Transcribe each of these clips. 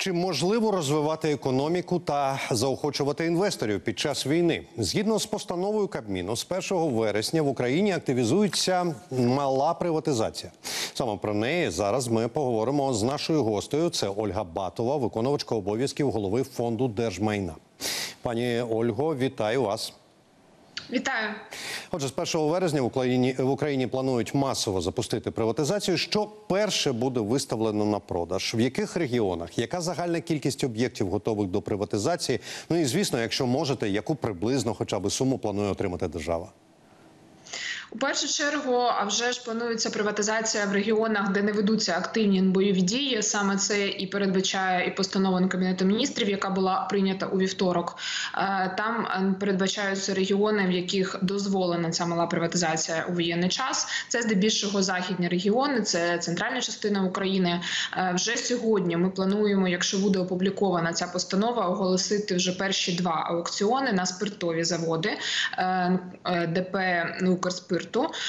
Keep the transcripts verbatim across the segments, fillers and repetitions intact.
Чи можливо розвивати економіку та заохочувати інвесторів під час війни? Згідно з постановою Кабміну, з першого вересня в Україні активізується мала приватизація. Саме про неї зараз ми поговоримо з нашою гостею. Це Ольга Батова, виконувачка обов'язків голови Фонду держмайна. Пані Ольго, вітаю вас. Вітаю. Отже, з першого вересня в Україні, в Україні планують масово запустити приватизацію. Що перше буде виставлено на продаж? В яких регіонах? Яка загальна кількість об'єктів готових до приватизації? Ну і, звісно, якщо можете, яку приблизно хоча б суму планує отримати держава? У першу чергу, а вже ж планується приватизація в регіонах, де не ведуться активні бойові дії. Саме це і передбачає і постанова Кабінету міністрів, яка була прийнята у вівторок. Там передбачаються регіони, в яких дозволена ця мала приватизація у воєнний час. Це здебільшого західні регіони, це центральна частина України. Вже сьогодні ми плануємо, якщо буде опублікована ця постанова, оголосити вже перші два аукціони на спиртові заводи ДП «Укрспирт».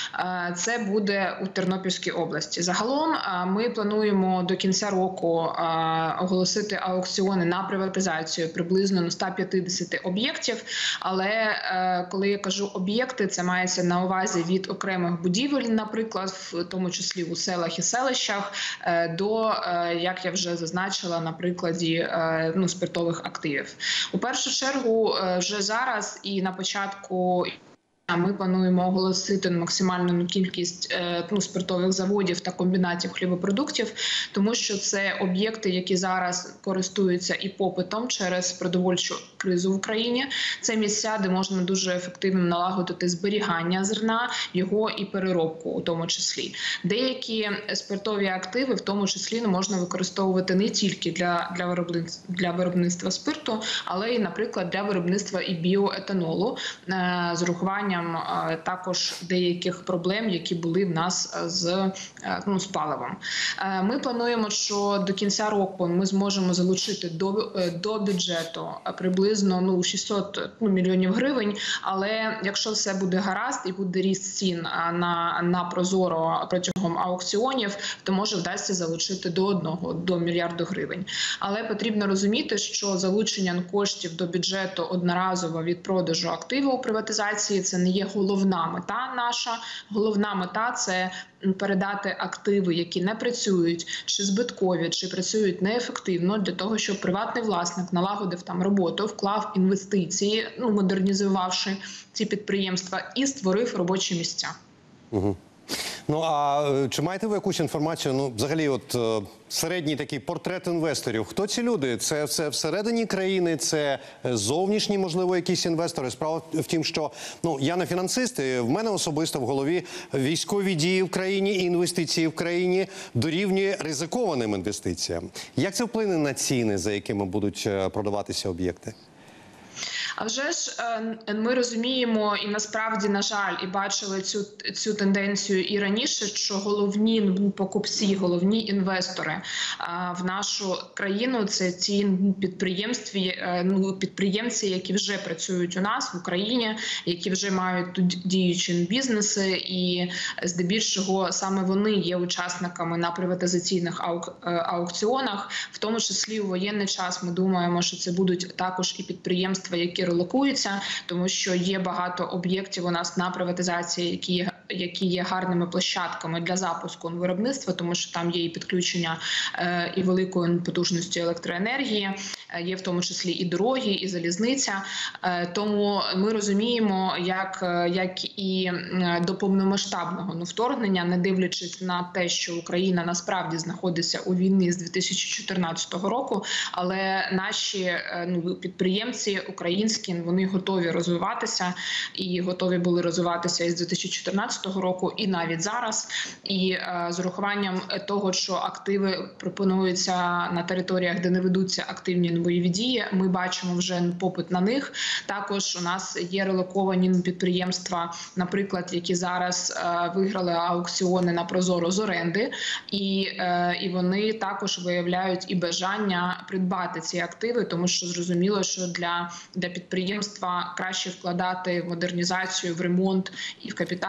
Це буде у Тернопільській області. Загалом ми плануємо до кінця року оголосити аукціони на приватизацію приблизно на ста п'ятдесяти об'єктів. Але коли я кажу об'єкти, це мається на увазі від окремих будівель, наприклад, в тому числі у селах і селищах, до, як я вже зазначила, на прикладі ну, спиртових активів. У першу чергу вже зараз і на початку ми плануємо оголосити максимальну кількість ну, спиртових заводів та комбінатів хлібопродуктів, тому що це об'єкти, які зараз користуються і попитом через продовольчу кризу в Україні. Це місця, де можна дуже ефективно налагодити зберігання зерна, його і переробку у тому числі. Деякі спиртові активи в тому числі можна використовувати не тільки для, для, виробництва, для виробництва спирту, але й, наприклад, для виробництва і біоетанолу з урахуванням також деяких проблем, які були в нас з, ну, з паливом. Ми плануємо, що до кінця року ми зможемо залучити до, до бюджету приблизно ну, шістсот ну, мільйонів гривень, але якщо все буде гаразд і буде ріст цін на, на прозоро протягом аукціонів, то може вдасться залучити до одного, до мільярду гривень. Але потрібно розуміти, що залучення коштів до бюджету одноразово від продажу активів у приватизації – це не є головна мета наша. Головна мета – це передати активи, які не працюють, чи збиткові, чи працюють неефективно, для того, щоб приватний власник налагодив там роботу, вклав інвестиції, ну, модернізувавши ці підприємства, і створив робочі місця. Угу. Ну, а чи маєте ви якусь інформацію, ну, взагалі, от середній такий портрет інвесторів? Хто ці люди? Це все всередині країни, це зовнішні, можливо, якісь інвестори? Справа в тім, що, ну, я не фінансист, і в мене особисто в голові військові дії в країні і інвестиції в країні дорівнює ризикованим інвестиціям. Як це вплине на ціни, за якими будуть продаватися об'єкти? А вже ж ми розуміємо і насправді, на жаль, і бачили цю, цю тенденцію і раніше, що головні покупці, головні інвестори в нашу країну – це ті підприємстві, ну, підприємці, які вже працюють у нас в Україні, які вже мають тут діючі бізнеси, і здебільшого саме вони є учасниками на приватизаційних аук, аукціонах. В тому числі у воєнний час ми думаємо, що це будуть також і підприємства, які релокуються, тому що є багато об'єктів у нас на приватизації, які є, які є гарними площадками для запуску виробництва, тому що там є і підключення е, і великої потужності електроенергії, е, є в тому числі і дороги, і залізниця. Е, тому ми розуміємо, як, як і до повномасштабного ну, вторгнення, не дивлячись на те, що Україна насправді знаходиться у війні з дві тисячі чотирнадцятого року, але наші е, ну, підприємці українські, вони готові розвиватися і готові були розвиватися із дві тисячі чотирнадцятого року і навіть зараз. І е, з урахуванням того, що активи пропонуються на територіях, де не ведуться активні бойові дії, ми бачимо вже попит на них. Також у нас є релоковані підприємства, наприклад, які зараз е, виграли аукціони на прозоро з оренди, і, е, і вони також виявляють і бажання придбати ці активи, тому що зрозуміло, що для, для підприємства краще вкладати в модернізацію, в ремонт і в капітальний, у тому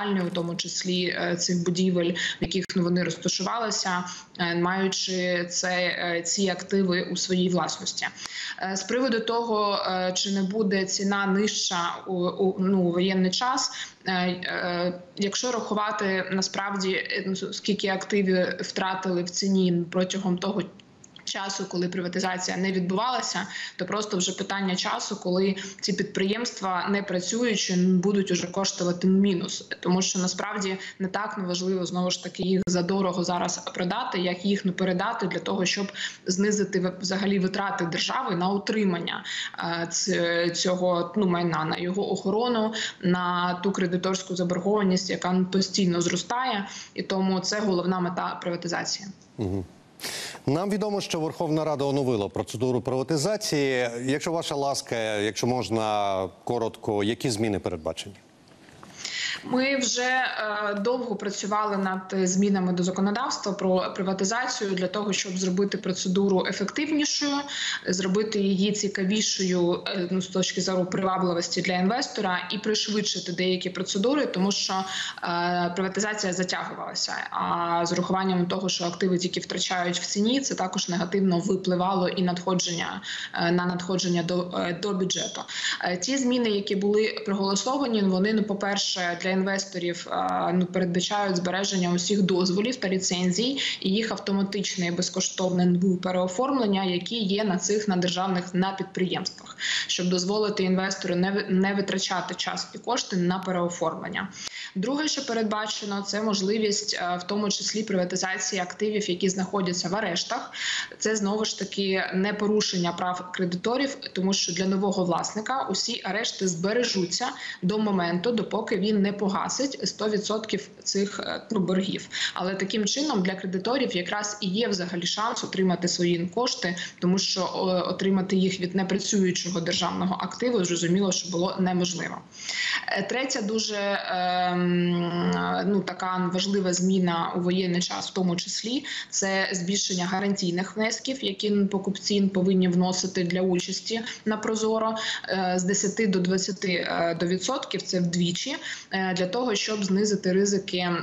тому числі е, цих будівель, в яких ну, вони розташувалися, е, маючи це, е, ці активи у своїй власності. Е, з приводу того, е, чи не буде ціна нижча у, у, ну, у воєнний час, е, е, якщо рахувати насправді, е, скільки активів втратили в ціні протягом того часу, коли приватизація не відбувалася, то просто вже питання часу, коли ці підприємства не працюючи, будуть уже коштувати мінус. Тому що насправді не так важливо знову ж таки їх задорого зараз продати, як їх ну, передати для того, щоб знизити взагалі витрати держави на утримання е, цього ну, майна, на його охорону, на ту кредиторську заборгованість, яка постійно зростає. І тому це головна мета приватизації. Угу. Нам відомо, що Верховна Рада оновила процедуру приватизації. Якщо ваша ласка, якщо можна коротко, які зміни передбачені? Ми вже е, довго працювали над змінами до законодавства про приватизацію для того, щоб зробити процедуру ефективнішою, зробити її цікавішою е, ну, з точки зору привабливості для інвестора і пришвидшити деякі процедури, тому що е, приватизація затягувалася. А з урахуванням того, що активи тільки втрачають в ціні, це також негативно випливало і надходження е, на надходження до, е, до бюджету. Е, ті зміни, які були проголосовані, вони, ну, по-перше, для інвесторів ну, передбачають збереження усіх дозволів та ліцензій і їх автоматичне і безкоштовне переоформлення, які є на цих на державних на підприємствах, щоб дозволити інвестору не, не витрачати час і кошти на переоформлення. Друге, що передбачено, це можливість в тому числі приватизації активів, які знаходяться в арештах. Це знову ж таки не порушення прав кредиторів, тому що для нового власника усі арешти збережуться до моменту, допоки він не погасить сто відсотків цих ну, боргів. Але таким чином для кредиторів якраз і є взагалі шанс отримати свої кошти, тому що о, отримати їх від непрацюючого державного активу, зрозуміло, що було неможливо. Третя дуже е, ну, така важлива зміна у воєнний час в тому числі, це збільшення гарантійних внесків, які покупці повинні вносити для участі на Прозоро е, з десяти до двадцяти відсотків, це вдвічі, е, для того, щоб знизити ризики е,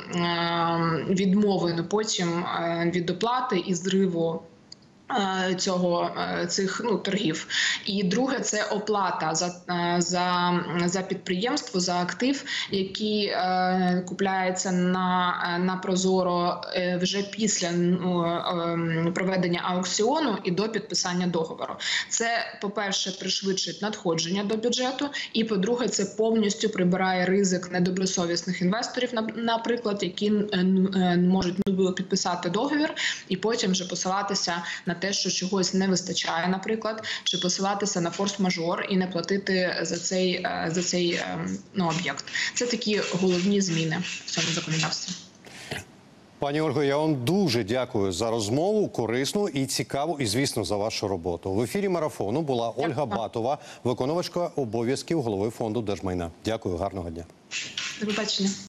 відмови потім е, від оплати і зриву цього цих ну торгів. І друге, це оплата за за за підприємство, за актив, який е, купляється на на Прозоро е, вже після ну, е, проведення аукціону і до підписання договору. Це, по-перше, пришвидшить надходження до бюджету, і по-друге, це повністю прибирає ризик недобросовісних інвесторів, наприклад, які е, можуть підписати договір і потім вже посилатися на те, що чогось не вистачає, наприклад, чи посилатися на форс-мажор і не платити за цей, за цей ну, об'єкт. Це такі головні зміни в цьому законодавстві. Пані Ольго, я вам дуже дякую за розмову, корисну і цікаву, і, звісно, за вашу роботу. В ефірі марафону була Ольга Батова, виконувачка обов'язків голови Фонду держмайна. Дякую, гарного дня. До побачення.